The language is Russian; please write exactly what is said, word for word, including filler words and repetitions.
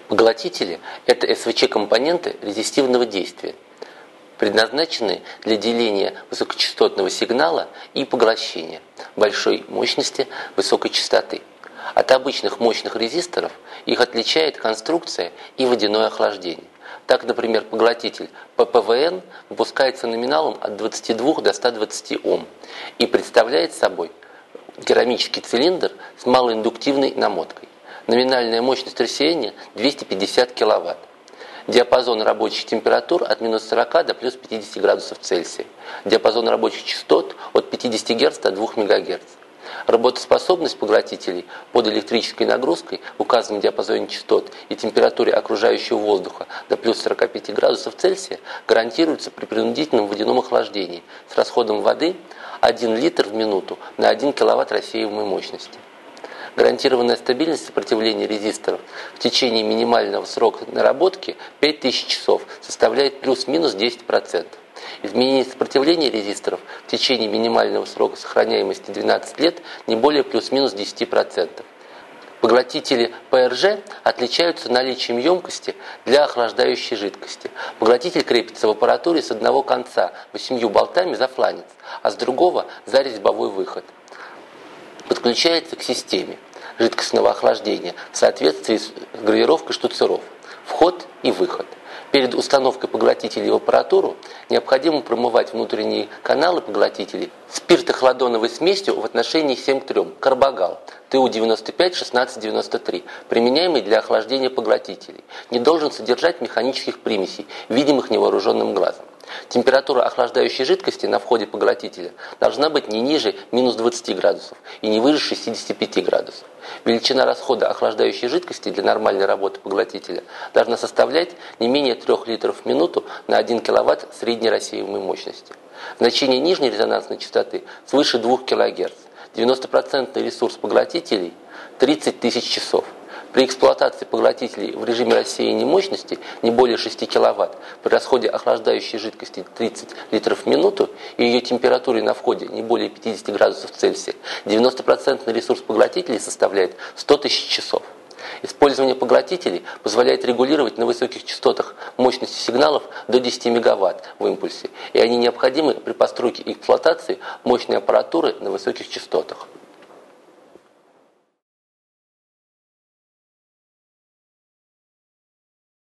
Поглотители – это эс вэ че-компоненты резистивного действия, предназначенные для деления высокочастотного сигнала и поглощения большой мощности высокой частоты. От обычных мощных резисторов их отличает конструкция и водяное охлаждение. Так, например, поглотитель пэ пэ вэ эн выпускается номиналом от двадцати двух до ста двадцати Ом и представляет собой керамический цилиндр с малоиндуктивной намоткой. Номинальная мощность рассеяния двести пятьдесят киловатт. Диапазон рабочих температур от минус сорока до плюс пятидесяти градусов Цельсия. Диапазон рабочих частот от пятидесяти Гц до двух мегагерц. Работоспособность поглотителей под электрической нагрузкой в указанном диапазоне частот и температуре окружающего воздуха до плюс сорока пяти градусов Цельсия гарантируется при принудительном водяном охлаждении с расходом воды один литр в минуту на один киловатт рассеиваемой мощности. Гарантированная стабильность сопротивления резисторов в течение минимального срока наработки пять тысяч часов составляет плюс-минус десять процентов. Изменение сопротивления резисторов в течение минимального срока сохраняемости двенадцать лет не более плюс-минус десять процентов. Поглотители пэ эр жэ отличаются наличием емкости для охлаждающей жидкости. Поглотитель крепится в аппаратуре с одного конца восемью болтами за фланец, а с другого за резьбовой выход. Подключается к системе жидкостного охлаждения в соответствии с гравировкой штуцеров. Вход и выход. Перед установкой поглотителей в аппаратуру необходимо промывать внутренние каналы поглотителей спиртохладоновой смесью в отношении семь к трем карбогал тэ у девяносто пять шестнадцать девяносто три, применяемый для охлаждения поглотителей. Не должен содержать механических примесей, видимых невооруженным глазом. Температура охлаждающей жидкости на входе поглотителя должна быть не ниже минус двадцати градусов и не выше шестидесяти пяти градусов. Величина расхода охлаждающей жидкости для нормальной работы поглотителя должна составлять не менее трёх литров в минуту на один киловатт средней рассеиваемой мощности. Значение нижней резонансной частоты свыше двух килогерц. девяносто процентов ресурс поглотителей – тридцать тысяч часов. При эксплуатации поглотителей в режиме рассеяния мощности не более шести киловатт, при расходе охлаждающей жидкости тридцать литров в минуту и ее температуре на входе не более пятидесяти градусов Цельсия, девяносто процентов ресурс поглотителей составляет сто тысяч часов. Использование поглотителей позволяет регулировать на высоких частотах мощности сигналов до десяти мегаватт в импульсе, и они необходимы при постройке и эксплуатации мощной аппаратуры на высоких частотах.